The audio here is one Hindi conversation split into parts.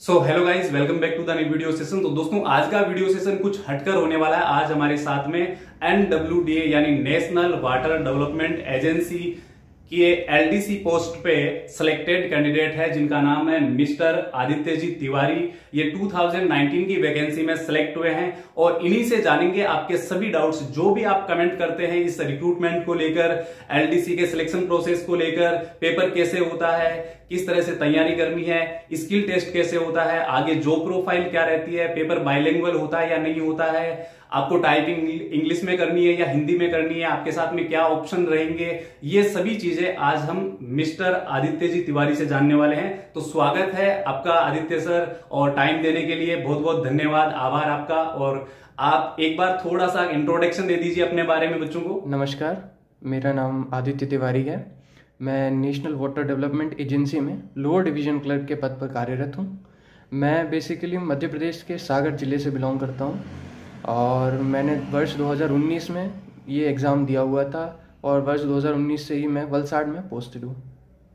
Hello guys, welcome back to the new video session. तो दोस्तों, आज का वीडियो सेशन कुछ हटकर होने वाला है। आज हमारे साथ में NWDA यानी नेशनल वाटर डेवलपमेंट एजेंसी की LDC पोस्ट पे सिलेक्टेड कैंडिडेट है, जिनका नाम है मिस्टर आदित्य जी तिवारी। ये 2019 की वैकेंसी में सिलेक्ट हुए हैं और इन्हीं से जानेंगे आपके सभी डाउट्स, जो भी आप कमेंट करते हैं इस रिक्रूटमेंट को लेकर, LDC के सिलेक्शन प्रोसेस को लेकर, पेपर कैसे होता है, किस तरह से तैयारी करनी है, स्किल टेस्ट कैसे होता है, आगे जॉब प्रोफाइल क्या रहती है, पेपर बाइलिंगुअल होता है या नहीं होता है, आपको टाइपिंग इंग्लिश में करनी है या हिंदी में करनी है, आपके साथ में क्या ऑप्शन रहेंगे, ये सभी चीजें आज हम मिस्टर आदित्य जी तिवारी से जानने वाले हैं। तो स्वागत है आपका आदित्य सर, और टाइम देने के लिए बहुत बहुत धन्यवाद, आभार आपका। और आप एक बार थोड़ा सा इंट्रोडक्शन दे दीजिए अपने बारे में बच्चों को। नमस्कार, मेरा नाम आदित्य तिवारी है। मैं नेशनल वाटर डेवलपमेंट एजेंसी में लोअर डिवीजन क्लर्क के पद पर कार्यरत हूँ। मैं बेसिकली मध्य प्रदेश के सागर ज़िले से बिलोंग करता हूँ और मैंने वर्ष 2019 में ये एग्ज़ाम दिया हुआ था और वर्ष 2019 से ही मैं वलसाड में पोस्टेड हूँ।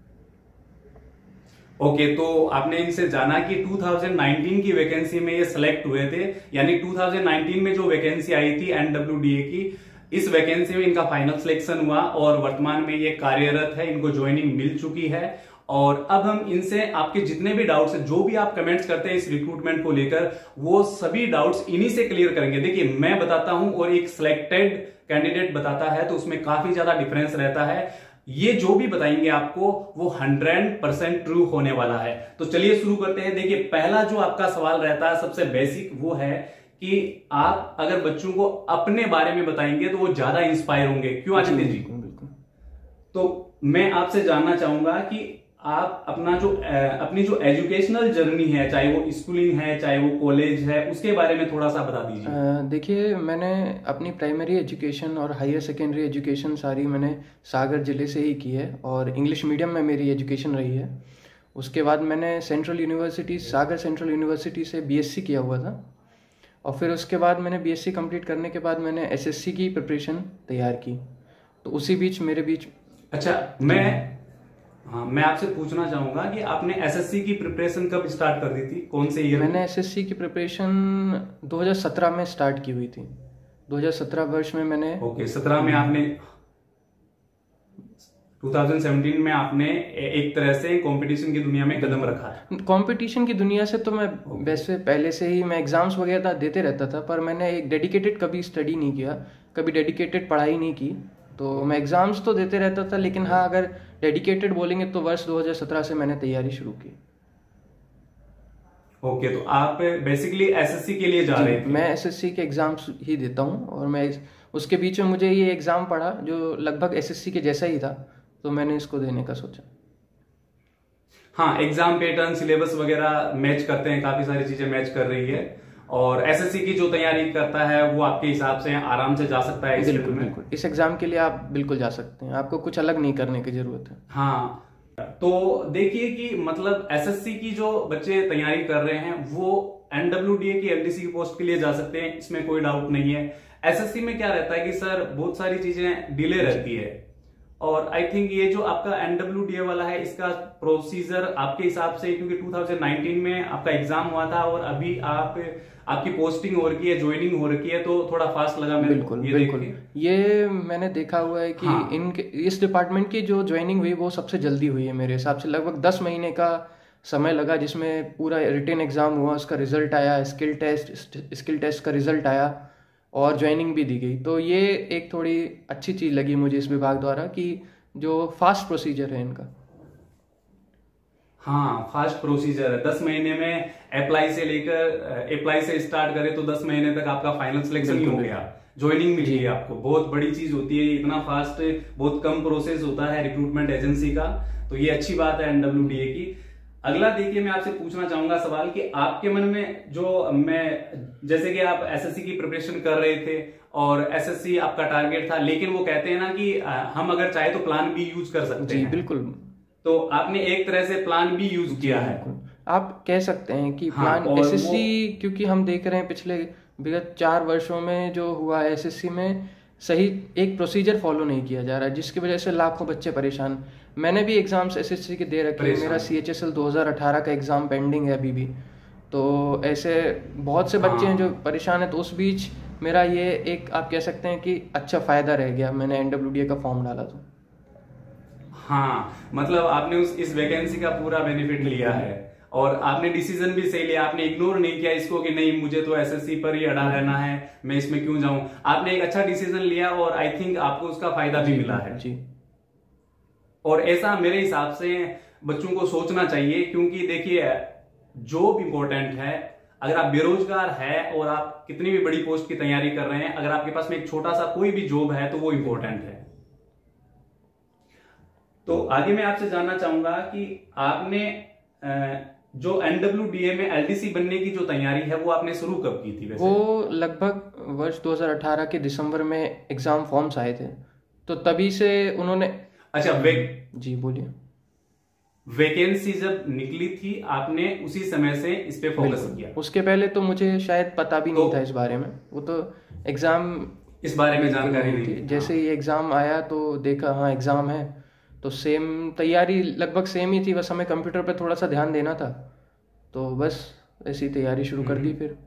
ओके, तो आपने इनसे जाना कि 2019 की वैकेंसी में ये सिलेक्ट हुए थे, यानी 2019 में जो वैकेंसी आई थी NWDA की, इस वैकेंसी में इनका फाइनल सिलेक्शन हुआ और वर्तमान में ये कार्यरत है, इनको ज्वाइनिंग मिल चुकी है। और अब हम इनसे आपके जितने भी डाउट्स हैं, जो भी आप कमेंट्स करते हैं इस रिक्रूटमेंट को लेकर, वो सभी डाउट्स इन्हीं से क्लियर करेंगे। देखिए, मैं बताता हूं और एक सिलेक्टेड कैंडिडेट बताता है तो उसमें काफी ज्यादा डिफरेंस रहता है। ये जो भी बताएंगे आपको वो 100% ट्रू होने वाला है। तो चलिए शुरू करते हैं। देखिए, पहला जो आपका सवाल रहता है सबसे बेसिक, वो है कि आप अगर बच्चों को अपने बारे में बताएंगे तो वो ज्यादा इंस्पायर होंगे। क्यों आदित्य जी? तो मैं आपसे जानना चाहूंगा कि आप अपनी जो एजुकेशनल जर्नी है, चाहे वो स्कूलिंग है चाहे वो कॉलेज है, उसके बारे में थोड़ा सा बता दीजिए। देखिए, मैंने अपनी प्राइमरी एजुकेशन और हायर सेकेंडरी एजुकेशन सारी मैंने सागर ज़िले से ही की है और इंग्लिश मीडियम में मेरी एजुकेशन रही है। उसके बाद मैंने central university, Sagar central university से BSc किया हुआ था और फिर उसके बाद मैंने BSc कंप्लीट करने के बाद मैंने SSC की प्रिपरेशन तैयार की। तो उसी बीच मेरे बीच अच्छा, मैं आपसे पूछना चाहूंगा कि आपने SSC की प्रिपरेशन कब स्टार्ट कर दी थी, कौन से ईयर? मैंने SSC की प्रिपरेशन 2017 में स्टार्ट की हुई थी। 2017 वर्ष में मैंने 17 में आपने 2017 में आपने एक तरह से कंपटीशन की दुनिया में कदम रखा है। कंपटीशन की दुनिया से तो मैं वैसे पहले से ही मैं एग्जाम्स वगैरह देते रहता था, पर मैंने एक डेडिकेटेड कभी स्टडी नहीं किया, कभी डेडिकेटेड पढ़ाई नहीं की। तो मैं एग्जाम्स तो देते रहता था, लेकिन हाँ, अगर डेडिकेटेड बोलेंगे तो वर्ष 2017 से मैंने तैयारी शुरू की। ओके, तो आप बेसिकली SSC के लिए जा रहे थे? मैं SSC के एग्जाम्स ही देता हूँ और मैं उसके बीच में मुझे ये एग्जाम पढ़ा जो लगभग SSC के जैसा ही था, तो मैंने इसको देने का सोचा। हाँ, एग्जाम पैटर्न, सिलेबस वगैरह मैच करते हैं, काफी सारी चीजें मैच कर रही है और SSC की जो तैयारी करता है वो आपके हिसाब से आराम से जा सकता है इस फील्ड में। बिल्कुल, इस एग्जाम के लिए आप बिल्कुल जा सकते हैं, आपको कुछ अलग नहीं करने की जरूरत है। हाँ, तो देखिए कि मतलब SSC की जो बच्चे तैयारी कर रहे हैं वो NWDA की LDC की पोस्ट के लिए जा सकते हैं, इसमें कोई डाउट नहीं है। SSC में क्या रहता है कि सर बहुत सारी चीजें डिले रहती है और आई थिंक ये जो आपका NWDA वाला है, इसका प्रोसीजर आपके हिसाब से, क्योंकि 2019 में आपका एग्जाम हुआ था और अभी आपकी पोस्टिंग हो रही है, ज्वाइनिंग हो रही है, तो थोड़ा फास्ट लगा मेरे को। बिल्कुल, ये मैंने देखा हुआ है कि हाँ, इस डिपार्टमेंट की जो ज्वाइनिंग हुई वो सबसे जल्दी हुई है मेरे हिसाब से। लगभग 10 महीने का समय लगा, जिसमें पूरा रिटन एग्जाम हुआ, उसका रिजल्ट आया, स्किल टेस्ट का रिजल्ट आया और ज्वाइनिंग भी दी गई। तो ये एक थोड़ी अच्छी चीज़ लगी मुझे इस विभाग द्वारा कि जो फास्ट प्रोसीजर है इनका। हाँ, फास्ट प्रोसीजर है। 10 महीने में अप्लाई से स्टार्ट करे तो 10 महीने तक आपका फाइनल सिलेक्शन ही हो गया, ज्वाइनिंग मिल गई आपको। बहुत बड़ी चीज होती है, इतना फास्ट बहुत कम प्रोसेस होता है रिक्रूटमेंट एजेंसी का, तो ये अच्छी बात है NWDA की। अगला देखिए, मैं आपसे पूछना चाहूंगा सवाल कि आपके मन में जैसे कि आप SSC की प्रिपरेशन कर रहे थे और SSC आपका टारगेट था, लेकिन वो कहते हैं ना कि हम अगर चाहे तो प्लान B यूज कर सकते हैं। बिल्कुल, तो आपने एक तरह से प्लान B यूज किया है, आप कह सकते हैं कि प्लान SSC, क्योंकि हम देख रहे हैं पिछले विगत 4 वर्षों में जो हुआ है SSC में सही एक प्रोसीजर फॉलो नहीं किया जा रहा है, जिसकी वजह से लाखों बच्चे परेशान। मैंने भी एग्जाम्स SSC के दे रखे हैं, मेरा CHSL 2018 का एग्जाम पेंडिंग है अभी भी, तो ऐसे बहुत से बच्चे हैं जो परेशान हैं। तो उस बीच मेरा ये एक आप कह सकते हैं कि अच्छा फ़ायदा रह गया, मैंने NWDA का फॉर्म डाला तो। हाँ, मतलब आपने इस वैकेंसी का पूरा बेनिफिट लिया है और आपने डिसीजन भी सही लिया। आपने इग्नोर नहीं किया इसको कि नहीं मुझे तो एसएससी पर ही अड़ा रहना है, मैं इसमें क्यों जाऊं। आपने एक अच्छा डिसीजन लिया और आई थिंक आपको उसका फायदा भी मिला है जी। और ऐसा मेरे हिसाब से बच्चों को सोचना चाहिए, क्योंकि देखिए जॉब इंपॉर्टेंट है। अगर आप बेरोजगार है और आप कितनी भी बड़ी पोस्ट की तैयारी कर रहे हैं, अगर आपके पास में एक छोटा सा कोई भी जॉब है तो वो इंपॉर्टेंट है। तो आगे मैं आपसे जानना चाहूंगा कि आपने जो NWDA में LDC बनने की जो तैयारी है वो आपने शुरू कब की थी वैसे? वो लगभग वर्ष 2018 के दिसंबर में एग्जाम फॉर्म्स आए थे, तो तभी से उन्होंने। अच्छा, जी बोलिए। वैकेंसी जब निकली थी आपने उसी समय से इस पे फोकस किया? उसके पहले तो मुझे शायद पता भी नहीं था इस बारे में, वो तो एग्जाम इस बारे में जानकारी नहीं थी। जैसे ही एग्जाम आया तो देखा हाँ एग्जाम है, तो सेम तैयारी लगभग सेम ही थी, बस हमें कंप्यूटर पे थोड़ा सा ध्यान देना था, तो बस ऐसी तैयारी शुरू कर दी फिर।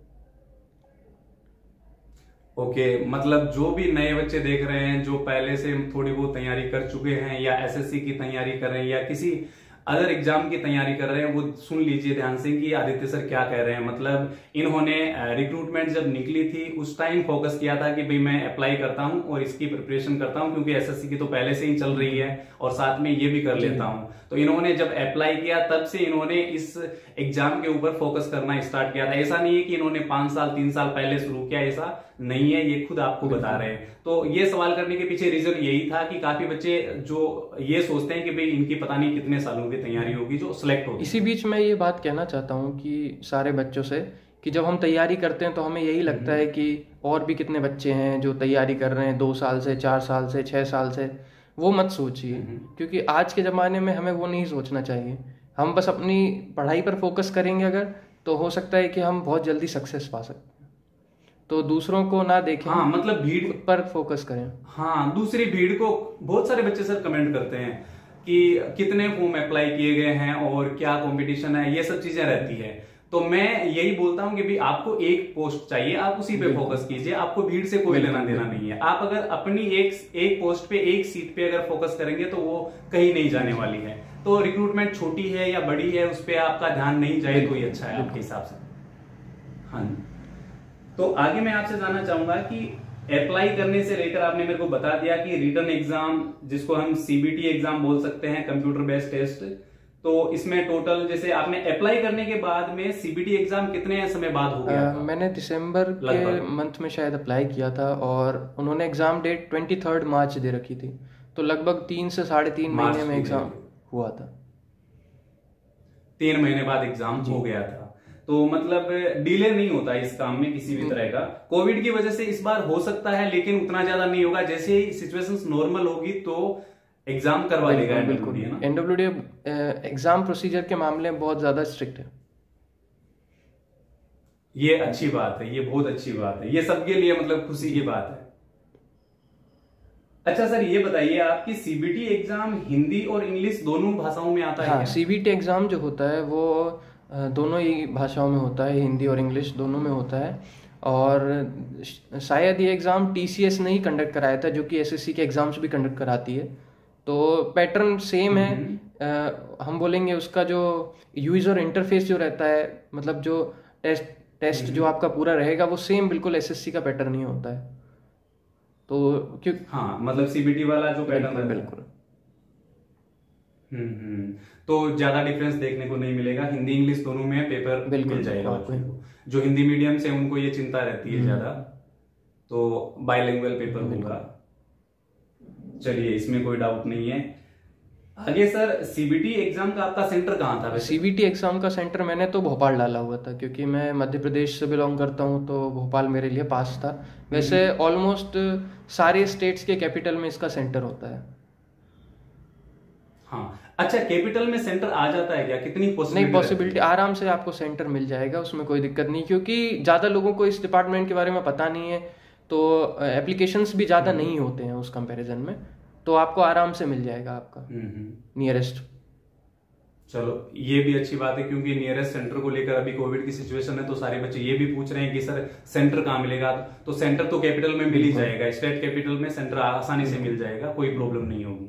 ओके, मतलब जो भी नए बच्चे देख रहे हैं जो पहले से थोड़ी बहुत तैयारी कर चुके हैं या एसएससी की तैयारी कर रहे हैं या किसी अदर एग्जाम की तैयारी कर रहे हैं, वो सुन लीजिए ध्यान से कि आदित्य सर क्या कह रहे हैं। मतलब इन्होंने रिक्रूटमेंट जब निकली थी उस टाइम फोकस किया था कि भाई मैं अप्लाई करता हूं और इसकी प्रिपरेशन करता हूं, क्योंकि एसएससी की तो पहले से ही चल रही है और साथ में ये भी कर लेता हूं। तो इन्होंने जब अप्लाई किया तब से इन्होंने इस एग्जाम के ऊपर फोकस करना स्टार्ट किया था। ऐसा नहीं है कि इन्होंने 5 साल 3 साल पहले शुरू किया, ऐसा नहीं है, ये खुद आपको बता रहे हैं। तो ये सवाल करने के पीछे रीजन यही था कि काफी बच्चे जो ये सोचते हैं कि भाई इनकी पता नहीं कितने सालों की तैयारी होगी जो सिलेक्ट होगी। इसी बीच मैं ये बात कहना चाहता हूँ कि सारे बच्चों से कि जब हम तैयारी करते हैं तो हमें यही लगता है कि और भी कितने बच्चे हैं जो तैयारी कर रहे हैं 2 साल से, 4 साल से, 6 साल से। वो मत सोचिए, क्योंकि आज के ज़माने में हमें वो नहीं सोचना चाहिए। हम बस अपनी पढ़ाई पर फोकस करेंगे अगर, तो हो सकता है कि हम बहुत जल्दी सक्सेस पा सकते हैं। तो दूसरों को ना देखें, हाँ, मतलब भीड़ पर फोकस करें। हाँ, दूसरी भीड़ को बहुत सारे बच्चे सर कमेंट करते हैं कि कितने फॉर्म अप्लाई किए गए हैं और क्या कंपटीशन है, ये सब चीजें रहती है। तो मैं यही बोलता हूं कि भाई आपको एक पोस्ट चाहिए, आप उसी पे फोकस कीजिए, आपको भीड़ से कोई लेना देना नहीं है। आप अगर अपनी एक पोस्ट पे एक सीट पे अगर फोकस करेंगे तो वो कहीं नहीं जाने वाली है। तो रिक्रूटमेंट छोटी है या बड़ी है उस पर आपका ध्यान नहीं जाए तो ही अच्छा है आपके हिसाब से। हाँ, तो आगे मैं आपसे जानना चाहूंगा कि अप्लाई करने से लेकर आपने मेरे को बता दिया कि रिटन एग्जाम जिसको हम CBT एग्जाम बोल सकते हैं, कंप्यूटर बेस्ड टेस्ट, तो इसमें टोटल जैसे आपने अप्लाई करने के बाद में CBT एग्जाम कितने समय बाद हो गया? मैंने दिसंबर के मंथ में शायद अप्लाई किया था और उन्होंने एग्जाम डेट 23 मार्च दे रखी थी, तो लगभग 3 से 3.5 महीने में एग्जाम हुआ था। 3 महीने बाद एग्जाम हो गया था, तो मतलब डिले नहीं होता इस काम में किसी भी तरह का। कोविड की वजह से इस बार हो सकता है लेकिन उतना ज्यादा नहीं होगा, जैसे ही सिचुएशंस नॉर्मल होगी तो एग्जाम करवा लेगा NWDA ना। NWDA एग्जाम प्रोसीजर के मामले में बहुत ज्यादा स्ट्रिक्ट है। ये अच्छी बात है, ये बहुत अच्छी बात है, ये सबके लिए मतलब खुशी की बात है। अच्छा सर, ये बताइए आपकी CBT एग्जाम हिंदी और इंग्लिश दोनों भाषाओं में आता है? हाँ, CBT एग्जाम जो होता है वो दोनों ही भाषाओं में होता है, हिंदी और इंग्लिश दोनों में होता है। और शायद ये एग्ज़ाम TCS ने ही कंडक्ट कराया था, जो कि SSC के एग्ज़ाम्स भी कंडक्ट कराती है। तो पैटर्न सेम है। हम बोलेंगे उसका जो यूज़र इंटरफेस जो रहता है, मतलब जो टेस्ट जो आपका पूरा रहेगा वो सेम बिल्कुल SSC का पैटर्न ही होता है। तो क्यों हाँ, मतलब CBT वाला जो पैटर्न है बिल्कुल। तो ज्यादा डिफरेंस देखने को नहीं मिलेगा, हिंदी इंग्लिश दोनों में पेपर मिल जाएगा बच्चों को। जो हिंदी मीडियम से उनको ये चिंता रहती है ज्यादा, तो बाइलिंगुअल पेपर होगा। चलिए, इसमें कोई डाउट नहीं है। आगे सर, CBT एग्जाम का आपका सेंटर कहाँ था? CBT एग्जाम का सेंटर मैंने तो भोपाल डाला हुआ था, क्योंकि मैं मध्य प्रदेश से बिलोंग करता हूँ, तो भोपाल मेरे लिए पास था। वैसे ऑलमोस्ट सारे स्टेट्स के कैपिटल में इसका सेंटर होता है। हाँ, अच्छा, कैपिटल में सेंटर आ जाता है क्या? कितनी नहीं, पॉसिबिलिटी आराम से आपको सेंटर मिल जाएगा, उसमें कोई दिक्कत नहीं, क्योंकि ज़्यादा लोगों को इस डिपार्टमेंट के बारे में पता नहीं है, तो एप्लीकेशंस भी ज़्यादा नहीं होते हैं उस कंपैरिजन में, तो आपको आराम से मिल जाएगा आपका नियरेस्ट। चलो ये भी अच्छी बात है, क्योंकि नियरेस्ट सेंटर को लेकर अभी कोविड की सिचुएशन है, तो सारे बच्चे ये भी पूछ रहे हैं कि सर सेंटर कहाँ मिलेगा। तो सेंटर तो कैपिटल में मिल ही जाएगा, स्टेट कैपिटल में सेंटर आसानी से मिल जाएगा, कोई प्रॉब्लम नहीं होगी।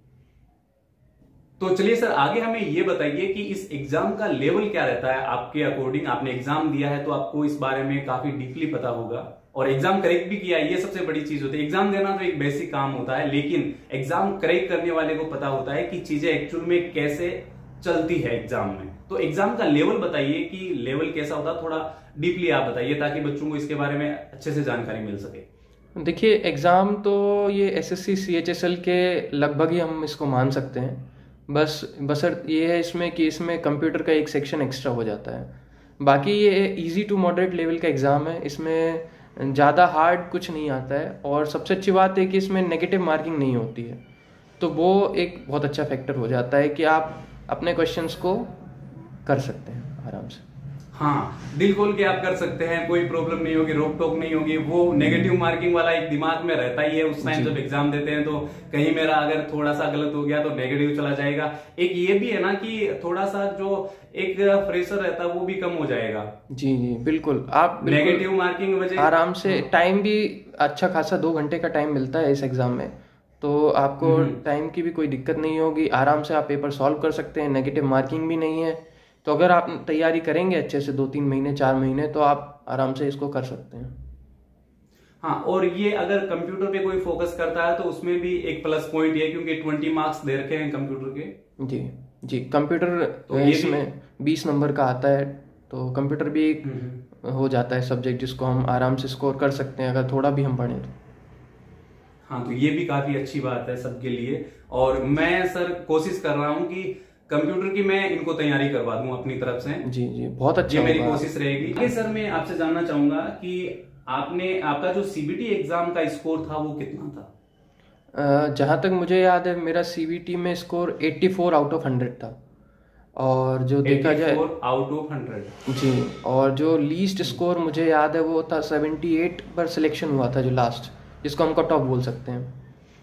तो चलिए सर आगे हमें ये बताइए कि इस एग्जाम का लेवल क्या रहता है आपके अकॉर्डिंग। आपने एग्जाम दिया है तो आपको इस बारे में काफी डीपली पता होगा, और एग्जाम करेक्ट भी किया है, ये सबसे बड़ी चीज होती है। एग्जाम देना तो एक बेसिक काम होता है, लेकिन एग्जाम करेक्ट करने वाले को पता होता है कि चीजें एक्चुअल में कैसे चलती है एग्जाम में। तो एग्जाम का लेवल बताइए कि लेवल कैसा होता है, थोड़ा डीपली आप बताइए ताकि बच्चों को इसके बारे में अच्छे से जानकारी मिल सके। देखिए एग्ज़ाम तो ये एसएससी सीएचएसएल के लगभग ही हम इसको मान सकते हैं, बस बशर्त ये है इसमें कि इसमें कंप्यूटर का एक सेक्शन एक्स्ट्रा हो जाता है। बाकी ये इजी टू मॉडरेट लेवल का एग्ज़ाम है, इसमें ज़्यादा हार्ड कुछ नहीं आता है, और सबसे अच्छी बात है कि इसमें नेगेटिव मार्किंग नहीं होती है, तो वो एक बहुत अच्छा फैक्टर हो जाता है कि आप अपने क्वेश्चंस को कर सकते हैं आराम से। हाँ, दिल खोल के आप कर सकते हैं, कोई प्रॉब्लम नहीं होगी, रोक टोक नहीं होगी। वो नेगेटिव मार्किंग वाला एक दिमाग में रहता ही है उस टाइम जब एग्जाम देते हैं, तो कहीं मेरा अगर थोड़ा सा गलत हो गया तो नेगेटिव चला जाएगा। एक ये भी है ना कि थोड़ा सा जो एक प्रेशर रहता है वो भी कम हो जाएगा। जी जी बिल्कुल, आप नेगेटिव मार्किंग वजह आराम से टाइम भी अच्छा खासा 2 घंटे का टाइम मिलता है इस एग्जाम में, तो आपको टाइम की भी कोई दिक्कत नहीं होगी, आराम से आप पेपर सॉल्व कर सकते हैं, नेगेटिव मार्किंग भी नहीं है। तो अगर आप तैयारी करेंगे अच्छे से 2-3 महीने 4 महीने, तो आप आराम से इसको कर सकते हैं। हाँ, और ये अगर कंप्यूटर पे कोई फोकस करता है तो उसमें भी एक प्लस पॉइंट ये, क्योंकि 20 मार्क्स दे रखे हैं कंप्यूटर के। जी जी, कंप्यूटर तो इसमें 20 नंबर का आता है, तो कंप्यूटर भी एक हो जाता है सब्जेक्ट जिसको हम आराम से स्कोर कर सकते हैं अगर थोड़ा भी हम पढ़ें तो। हाँ, तो ये भी काफी अच्छी बात है सबके लिए, और मैं सर कोशिश कर रहा हूँ कि कंप्यूटर की मैं इनको तैयारी करवा दूं अपनी तरफ से। जी जी, बहुत अच्छा, ये मेरी कोशिश रहेगी। आगे सर मैं आपसे जानना चाहूंगा कि आपका जो सीबीटी एग्जाम का स्कोर था वो कितना था? जहां तक मुझे याद है मेरा सीबीटी में स्कोर 84 आउट ऑफ 100 था, और जो देखा जाए 84 आउट ऑफ 100 जी, और जो लीस्ट स्कोर मुझे याद है वो था 78 पर सिलेक्शन हुआ था, जो लास्ट जिसको हम कट ऑफ बोल सकते हैं।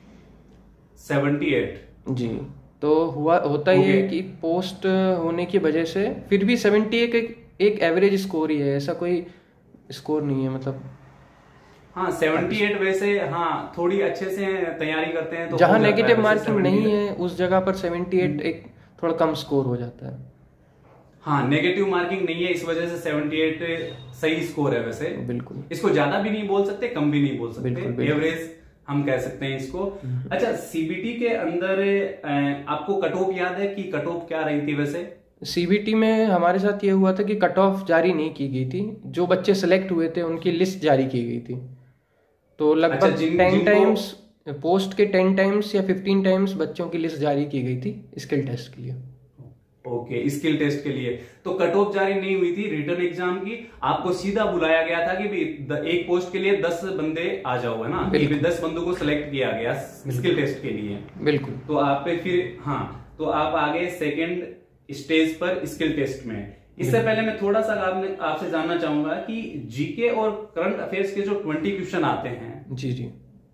78 जी, तो होता ये है कि पोस्ट होने की वजह से फिर भी 78 एक एवरेज स्कोर ही है, ऐसा कोई स्कोर नहीं है मतलब। हाँ 78 वैसे, हाँ थोड़ी अच्छे से तैयारी करते हैं तो जहाँ नेगेटिव मार्किंग नहीं है उस जगह पर 78 एक थोड़ा कम स्कोर हो जाता है। हाँ, नेगेटिव मार्किंग नहीं है इस वजह से 78 सही स्कोर है वैसे। बिल्कुल, इसको ज्यादा भी नहीं बोल सकते, कम भी नहीं बोल सकते, एवरेज हम कह सकते हैं इसको। अच्छा, सीबीटी के अंदर आपको कट ऑफ याद है कि कट ऑफ क्या रही थी वैसे? सीबीटी में हमारे साथ ये हुआ था कि कट ऑफ जारी नहीं की गई थी, जो बच्चे सेलेक्ट हुए थे उनकी लिस्ट जारी की गई थी, तो लगभग 10 टाइम्स पोस्ट के 10 टाइम्स या 15 टाइम्स बच्चों की लिस्ट जारी की गई थी स्किल टेस्ट के लिए। ओके, स्किल टेस्ट के लिए तो कट ऑफ जारी नहीं हुई थी रिटर्न एग्जाम की, आपको सीधा बुलाया गया था कि भाई एक पोस्ट के लिए 10 बंदे आ जाओ, है ना, 10 बंदों को सिलेक्ट किया गया स्किल टेस्ट के लिए। बिल्कुल, तो आप फिर हाँ, तो आप आगे सेकेंड स्टेज पर स्किल टेस्ट में। इससे पहले मैं थोड़ा सा आपसे जानना चाहूंगा कि जीके और करंट अफेयर्स के जो 20 क्वेश्चन आते हैं, जी जी,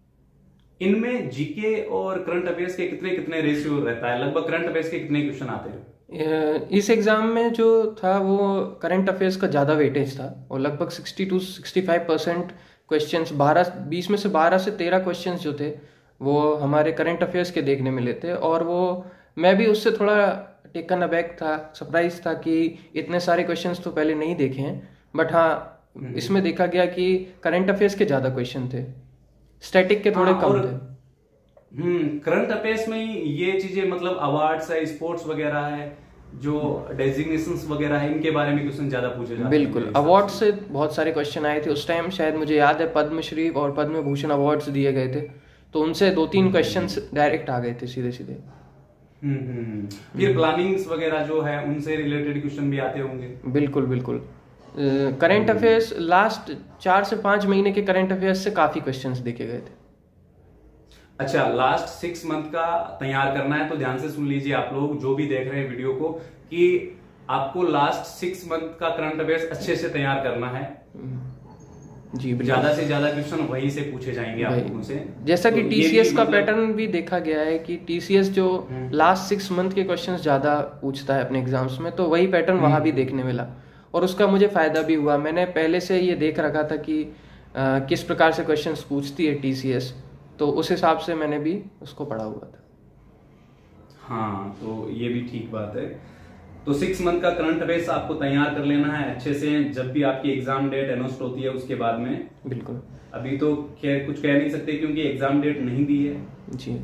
इनमें जीके और करंट अफेयर्स के कितने कितने रेशियो रहता है? लगभग करंट अफेयर्स के कितने क्वेश्चन आते हैं? इस एग्जाम में जो था वो करंट अफेयर्स का ज़्यादा वेटेज था, और लगभग 60 से 65% क्वेश्चंस 20 में से 12 से 13 क्वेश्चंस जो थे वो हमारे करंट अफेयर्स के देखने मिले थे, और वो मैं भी उससे थोड़ा टेकन अबैक था, सरप्राइज था कि इतने सारे क्वेश्चंस तो पहले नहीं देखे हैं, बट हाँ इसमें देखा गया कि करंट अफेयर्स के ज़्यादा क्वेश्चन थे, स्टैटिक के थोड़े कम थे। करंट अफेयर्स में ही ये चीजें, मतलब अवार्ड्स है, स्पोर्ट्स वगैरह है, जो डेजिग्नेशंस वगैरह है, इनके बारे में क्वेश्चन ज्यादा पूछे जाते हैं। बिल्कुल, अवार्ड से बहुत सारे क्वेश्चन आए थे उस टाइम, शायद मुझे याद है पद्मश्री और पद्म भूषण अवार्ड्स दिए गए थे, तो उनसे 2-3 क्वेश्चन डायरेक्ट आ गए थे सीधे सीधे। फिर प्लानिंग्स वगैरह जो है उनसे रिलेटेड क्वेश्चन भी आते होंगे। बिल्कुल बिल्कुल, करंट अफेयर्स लास्ट 4 से 5 महीने के करंट अफेयर्स से काफी क्वेश्चंस देखे गए थे। अच्छा, लास्ट 6 मंथ का तैयार करना है तो ध्यान से सुन लीजिए आप लोग जो भी देख रहे हैं वीडियो को, कि आपको लास्ट 6 मंथ का करंट अफेयर्स अच्छे से तैयार करना है। जी बिल्कुल। ज्यादा से ज्यादा क्वेश्चन वहीं से पूछे जाएंगे आप लोगों से। जैसा कि तो टीसीएस का मतलब पैटर्न भी देखा गया है कि टीसीएस जो लास्ट 6 मंथ के क्वेश्चंस ज्यादा पूछता है अपने एग्जाम्स में, तो वही पैटर्न वहां भी देखने मिला और उसका मुझे फायदा भी हुआ। मैंने पहले से ये देख रखा था कि किस प्रकार से क्वेश्चंस पूछती है टीसीएस, तो उस हिसाब से मैंने भी उसको पढ़ा हुआ था। हाँ, तो ये भी ठीक बात है। तो 6 मंथ का करंट अफेयर्स आपको तैयार कर लेना है अच्छे से, जब भी आपकी एग्जाम डेट अनाउंस होती है उसके बाद में। बिल्कुल। अभी तो खैर कुछ कह नहीं सकते क्योंकि एग्जाम डेट नहीं दी है जी।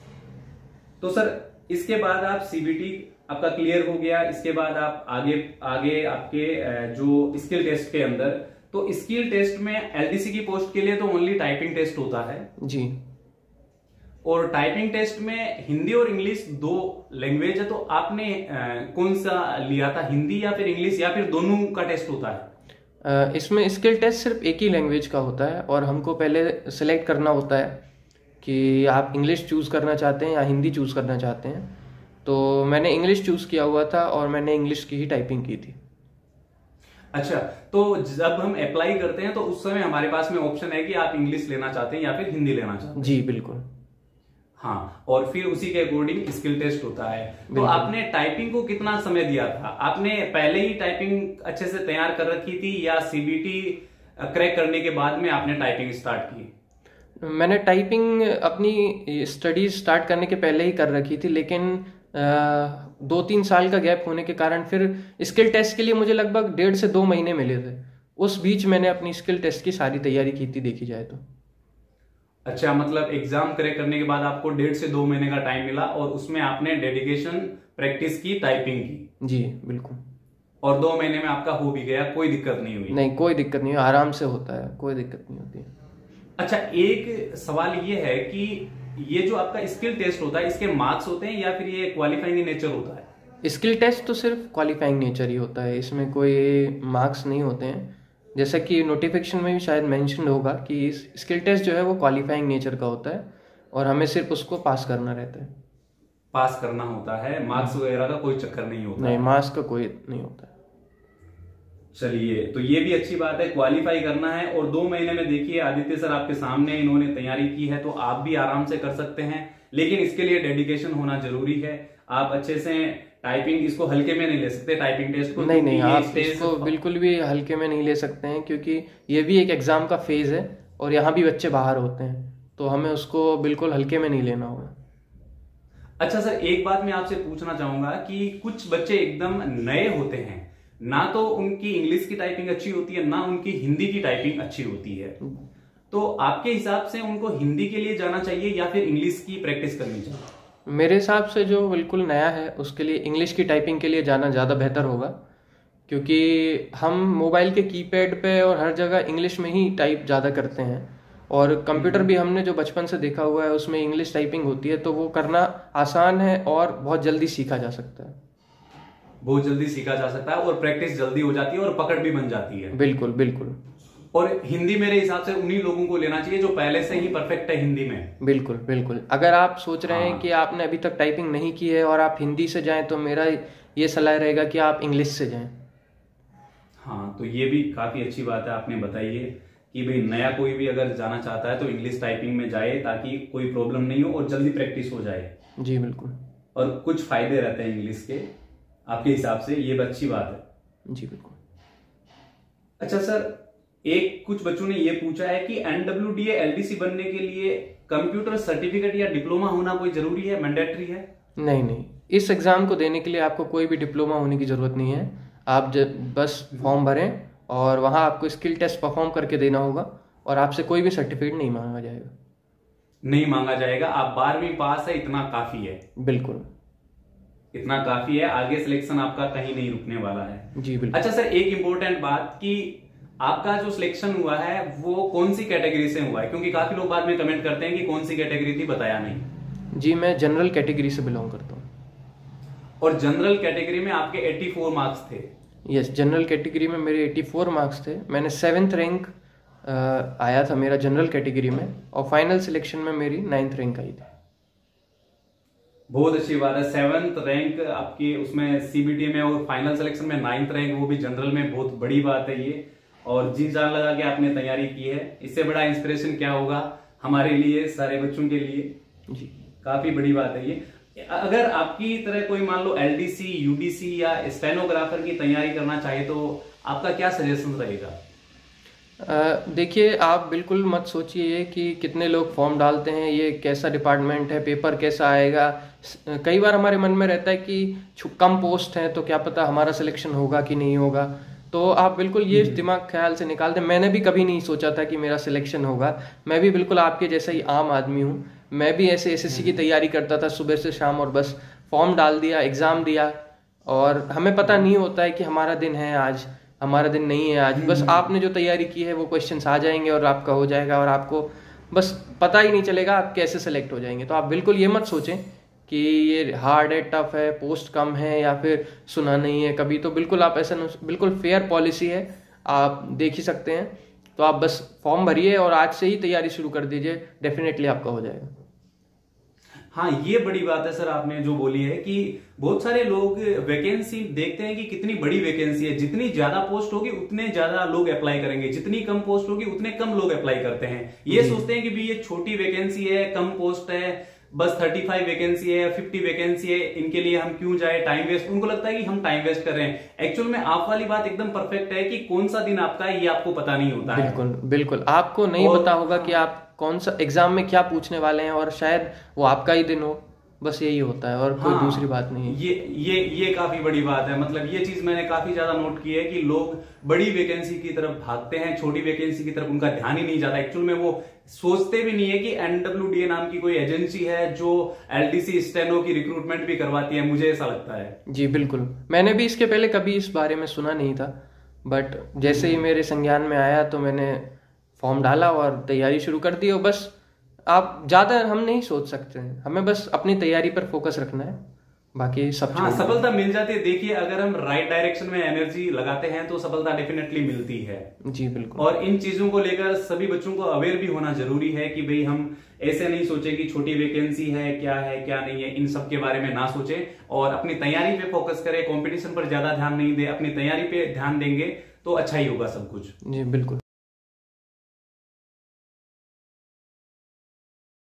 तो सर इसके बाद आप सीबीटी आपका क्लियर हो गया, इसके बाद आप आगे आपके जो स्किल टेस्ट के अंदर, तो स्किल टेस्ट में एलडीसी की पोस्ट के लिए तो ओनली टाइपिंग टेस्ट होता है जी। और टाइपिंग टेस्ट में हिंदी और इंग्लिश 2 लैंग्वेज है, तो आपने कौन सा लिया था, हिंदी या फिर इंग्लिश या फिर दोनों का टेस्ट होता है? इसमें स्किल टेस्ट सिर्फ एक ही लैंग्वेज का होता है और हमको पहले सेलेक्ट करना होता है कि आप इंग्लिश चूज करना चाहते हैं या हिंदी चूज करना चाहते हैं। तो मैंने इंग्लिश चूज किया हुआ था और मैंने इंग्लिश की ही टाइपिंग की थी। अच्छा, तो जब हम अप्लाई करते हैं तो उस समय हमारे पास में ऑप्शन है कि आप इंग्लिश लेना चाहते हैं या फिर हिंदी लेना चाहते हैं? जी बिल्कुल। हाँ, और फिर उसी के अकॉर्डिंग स्किल टेस्ट होता है। तो आपने टाइपिंग को कितना समय दिया था? आपने पहले ही टाइपिंग अच्छे से तैयार कर रखी थी या सीबीटी क्रैक करने के बाद में आपने टाइपिंग स्टार्ट की? मैंने टाइपिंग अपनी स्टडीज स्टार्ट करने के पहले ही कर रखी थी, लेकिन 2-3 साल का गैप होने के कारण फिर स्किल टेस्ट के लिए मुझे लगभग 1.5 से 2 महीने मिले थे। उस बीच मैंने अपनी स्किल टेस्ट की सारी तैयारी की थी देखी जाए तो। अच्छा, मतलब एग्जाम क्रैक करने के बाद आपको 1.5 से 2 महीने का टाइम मिला और उसमें आपने डेडिकेशन प्रैक्टिस की, टाइपिंग की? जी बिल्कुल। और 2 महीने में आपका हो भी गया, कोई दिक्कत नहीं हुई? नहीं, कोई दिक्कत नहीं हुई, आराम से होता है, कोई दिक्कत नहीं होती है। अच्छा, एक सवाल ये है कि ये जो आपका स्किल टेस्ट होता है इसके मार्क्स होते हैं या फिर ये क्वालिफाइंग नेचर होता है? स्किल टेस्ट तो सिर्फ क्वालिफाइंग नेचर ही होता है, इसमें कोई मार्क्स नहीं होते हैं। जैसा कि नोटिफिकेशन में भी शायद मेंशन होगा कि स्किल टेस्ट जो है वो क्वालिफाइंग नेचर का होता है और हमें सिर्फ उसको पास करना रहता है। पास करना होता है, मार्क्स वगैरह का कोई चक्कर नहीं होता? नहीं, मार्क्स का कोई नहीं होता है। चलिए, तो ये भी अच्छी बात है, क्वालिफाई करना है। और 2 महीने में देखिए आदित्य सर आपके सामने इन्होंने तैयारी की है, तो आप भी आराम से कर सकते हैं, लेकिन इसके लिए डेडिकेशन होना जरूरी है। आप अच्छे से टाइपिंग इसको हल्के में नहीं ले सकते, टाइपिंग टेस्ट को। नहीं, आप इसको बिल्कुल भी हल्के में नहीं ले सकते हैं, क्योंकि ये भी एक एग्जाम का फेज है और यहाँ भी बच्चे बाहर होते हैं, तो हमें उसको बिल्कुल हल्के में नहीं लेना होगा। अच्छा सर, एक बात मैं आपसे पूछना चाहूंगा कि कुछ बच्चे एकदम नए होते हैं, ना तो उनकी इंग्लिश की टाइपिंग अच्छी होती है ना उनकी हिंदी की टाइपिंग अच्छी होती है, तो आपके हिसाब से उनको हिंदी के लिए जाना चाहिए या फिर इंग्लिश की प्रैक्टिस करनी चाहिए? मेरे हिसाब से जो बिल्कुल नया है उसके लिए इंग्लिश की टाइपिंग के लिए जाना ज़्यादा बेहतर होगा, क्योंकि हम मोबाइल के कीपैड पे और हर जगह इंग्लिश में ही टाइप ज़्यादा करते हैं और कंप्यूटर भी हमने जो बचपन से देखा हुआ है उसमें इंग्लिश टाइपिंग होती है, तो वो करना आसान है और बहुत जल्दी सीखा जा सकता है। बहुत जल्दी सीखा जा सकता है और प्रैक्टिस जल्दी हो जाती है और पकड़ भी बन जाती है। बिल्कुल बिल्कुल। और हिंदी मेरे हिसाब से उन्हीं लोगों को लेना चाहिए जो पहले से ही परफेक्ट है हिंदी में। बिल्कुल बिल्कुल। अगर आप सोच रहे हैं कि आपने अभी तक टाइपिंग नहीं की है और आप हिंदी से जाएं, तो मेरा ये सलाह रहेगा कि आप इंग्लिश से जाएं। हाँ, तो ये भी काफी अच्छी बात है आपने बताई है कि भाई नया कोई भी अगर जाना चाहता है तो इंग्लिश टाइपिंग में जाए, ताकि कोई प्रॉब्लम नहीं हो और जल्दी प्रैक्टिस हो जाए। जी बिल्कुल। और कुछ फायदे रहते हैं इंग्लिश के आपके हिसाब से, ये अच्छी बात है। जी बिल्कुल। अच्छा सर, एक कुछ बच्चों ने ये पूछा है कि NWDA LDC बनने के लिए कंप्यूटर सर्टिफिकेट या डिप्लोमा होना कोई जरूरी है, मैंडेटरी है? नहीं, इस एग्जाम को देने के लिए आपको कोई भी डिप्लोमा होने की जरूरत नहीं है। आप बस फॉर्म भरें और वहां आपको स्किल टेस्ट परफॉर्म करके देना होगा और आपसे कोई भी सर्टिफिकेट नहीं मांगा जाएगा। नहीं मांगा जाएगा, आप 12वीं पास है, इतना काफी है। बिल्कुल, इतना काफी है, आगे सिलेक्शन आपका कहीं नहीं रुकने वाला है। जी बिल्कुल। अच्छा सर, एक इंपॉर्टेंट बात कि आपका जो सिलेक्शन हुआ है वो कौन सी कैटेगरी से हुआ है, क्योंकि काफी लोग बाद में कमेंट करते हैं कि कौन सी कैटेगरी थी, बताया नहीं। जी, मैं जनरल कैटेगरी से बिलोंग करता हूँ। और जनरल कैटेगरी में आपके 84 मार्क्स थे? यस, जनरल कैटेगरी में मेरे 84 मार्क्स थे। मैंने 7th रैंक आया था मेरा जनरल कैटेगरी में और फाइनल सिलेक्शन में मेरी 9th रैंक आई थी। बहुत अच्छी बात है, 7th रैंक आपकी उसमें सीबीटी में और फाइनल सिलेक्शन में 9th रैंक, वो भी जनरल में, बहुत बड़ी बात है ये। और जी जान लगा के आपने तैयारी की है। इससे बड़ा इंस्पिरेशन क्या होगा हमारे लिए, सारे बच्चों के लिए। जी काफी बड़ी बात है ये। अगर आपकी तरह कोई मान लो एलडीसी, यूडीसी या स्टेनोग्राफर की तैयारी करना चाहे तो आपका क्या सजेशन रहेगा? देखिए, आप बिल्कुल मत सोचिए कि कितने लोग फॉर्म डालते हैं, ये कैसा डिपार्टमेंट है, पेपर कैसा आएगा। कई बार हमारे मन में रहता है कि कम पोस्ट है तो क्या पता हमारा सिलेक्शन होगा कि नहीं होगा। तो आप बिल्कुल ये दिमाग ख्याल से निकाल दें। मैंने भी कभी नहीं सोचा था कि मेरा सिलेक्शन होगा। मैं भी बिल्कुल आपके जैसा ही आम आदमी हूँ। मैं भी ऐसे एसएससी की तैयारी करता था सुबह से शाम, और बस फॉर्म डाल दिया, एग्ज़ाम दिया, और हमें पता नहीं होता है कि हमारा दिन है आज, हमारा दिन नहीं है आज। बस आपने जो तैयारी की है वो क्वेश्चंस आ जाएंगे और आपका हो जाएगा, और आपको बस पता ही नहीं चलेगा आप कैसे सेलेक्ट हो जाएंगे। तो आप बिल्कुल ये मत सोचें कि ये हार्ड है, टफ है, पोस्ट कम है या फिर सुना नहीं है कभी। तो बिल्कुल आप ऐसा, बिल्कुल फेयर पॉलिसी है, आप देख ही सकते हैं। तो आप बस फॉर्म भरिए और आज से ही तैयारी शुरू कर दीजिए, डेफिनेटली आपका हो जाएगा। हाँ, ये बड़ी बात है सर आपने जो बोली है कि बहुत सारे लोग वैकेंसी देखते हैं कि कितनी बड़ी वैकेंसी है, जितनी ज्यादा पोस्ट होगी उतने ज्यादा लोग अप्लाई करेंगे, जितनी कम पोस्ट होगी उतने कम लोग अप्लाई करते हैं। ये सोचते हैं कि भी ये छोटी वैकेंसी है, कम पोस्ट है, बस 35 वैकेंसी है, 50 वैकेंसी है, इनके लिए हम क्यों जाए, टाइम वेस्ट। उनको लगता है कि हम टाइम वेस्ट कर रहे हैं। एक्चुअल में आप वाली बात एकदम परफेक्ट है कि कौन सा दिन आपका है ये आपको पता नहीं होता है। बिल्कुल बिल्कुल, आपको नहीं पता होगा कि आप कौन सा एग्जाम में क्या पूछने वाले हैं, और शायद वो आपका ही दिन हो। बस यही होता है और कोई दूसरी बात नहीं है। ये काफी बड़ी बात है। मतलब ये चीज मैंने काफी ज्यादा नोट की है कि लोग बड़ी वैकेंसी की तरफ भागते हैं, छोटी वैकेंसी की तरफ उनका ध्यान ही नहीं जाता। एक्चुअल में वो सोचते भी नहीं है कि एनडब्ल्यूडीए नाम की कोई एजेंसी है जो एलडीसी स्टेनो की रिक्रूटमेंट भी करवाती है, मुझे ऐसा लगता है। जी बिल्कुल, मैंने भी इसके पहले कभी इस बारे में सुना नहीं था, बट जैसे ही मेरे संज्ञान में आया तो मैंने फॉर्म डाला और तैयारी शुरू कर दी। और बस आप ज़्यादा हम नहीं सोच सकते हैं, हमें बस अपनी तैयारी पर फोकस रखना है, बाकी सब सफलता मिल जाती है। देखिए, अगर हम राइट डायरेक्शन में एनर्जी लगाते हैं तो सफलता डेफिनेटली मिलती है। जी बिल्कुल। और इन चीजों को लेकर सभी बच्चों को अवेयर भी होना जरूरी है कि भाई हम ऐसे नहीं सोचे कि छोटी वैकेंसी है क्या नहीं है, इन सब के बारे में ना सोचे और अपनी तैयारी पे फोकस करें। कंपटीशन पर ज्यादा ध्यान नहीं दे, अपनी तैयारी पे ध्यान देंगे तो अच्छा ही होगा सब कुछ। जी बिल्कुल।